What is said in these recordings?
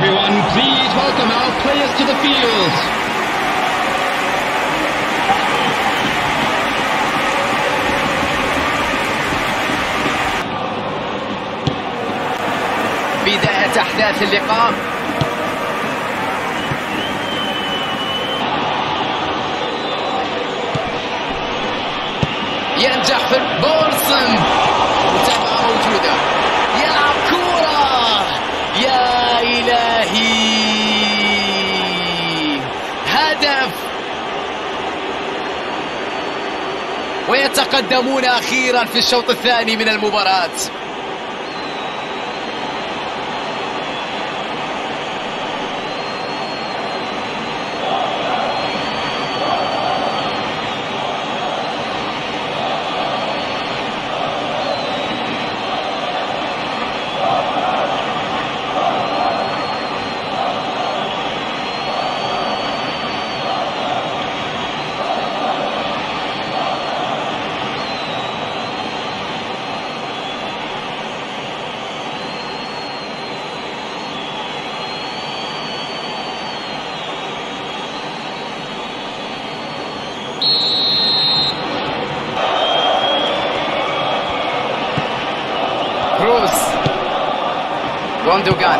everyone, please welcome our players to the field. بداية أحداث اللقاء. ينجح في بولسن، متابعة موجودة، يلعب كورة، يا إلهي، هدف، ويتقدمون أخيرا في الشوط الثاني من المباراة. كروس، غوندوغان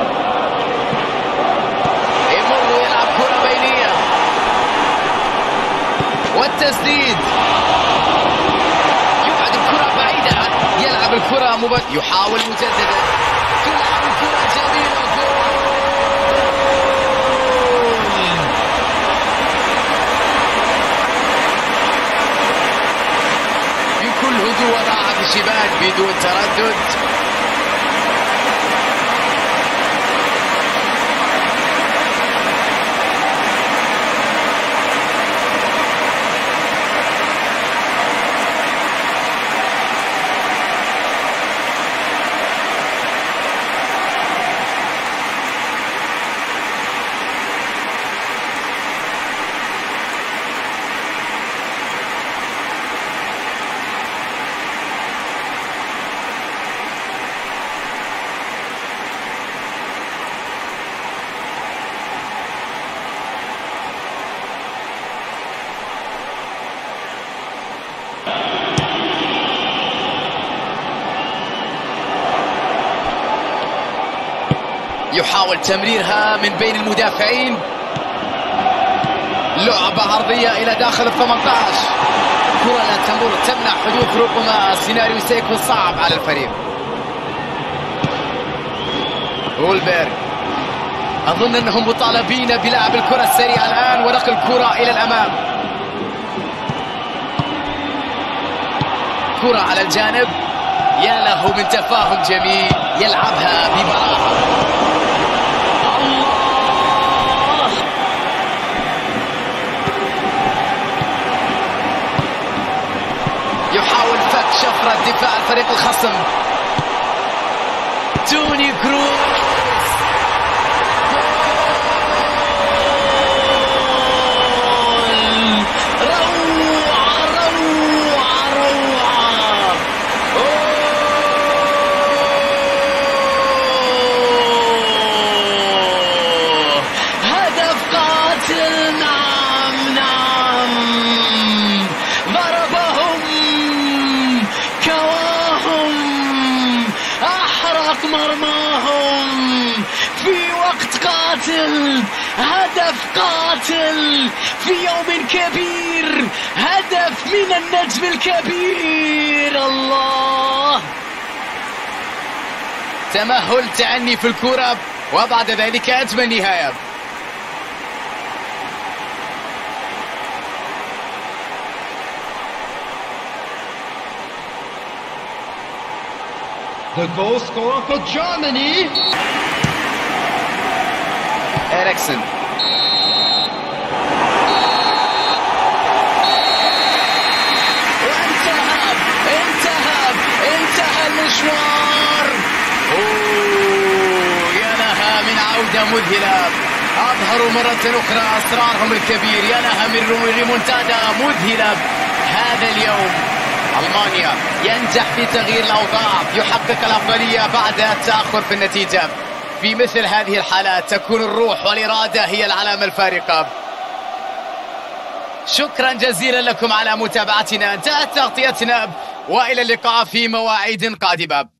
يمر ويلعب كرة بينية، والتسديد، يبعد الكرة بعيدة، يلعب الكرة يحاول مجددا، تلعب الكرة جميلة، بكل هدوء وراء في الشباك بدون تردد. يحاول تمريرها من بين المدافعين، لعبة عرضية إلى داخل ال18، كرة لا تمر، تمنع حدوث ربما سيناريو سيكون صعب على الفريق. هولبرغ، أظن أنهم مطالبين بلعب الكرة السريعة الآن ونقل الكرة إلى الأمام. كرة على الجانب، يا له من تفاهم جميل، يلعبها ببراعة. يحاول فك شفرة دفاع الفريق الخصم. توني كروس، مرماهم في وقت قاتل، هدف قاتل في يوم كبير، هدف من النجم الكبير. الله، تمهل، تعني في الكرة، وبعد ذلك أجمل نهاية. The goal scorer for Germany, إريكسن. انتهى المشوار. يا لها من عودة مذهلة، أظهروا مرة أخرى أسرارهم الكبير، يا لها من ريمونتادا مذهلة هذا اليوم. ألمانيا ينجح في تغيير الأوضاع، يحقق الأفضلية بعد التأخر في النتيجة. في مثل هذه الحالات تكون الروح والإرادة هي العلامة الفارقة. شكرا جزيلا لكم على متابعتنا، انتهت تغطيتنا وإلى اللقاء في مواعيد قادمة.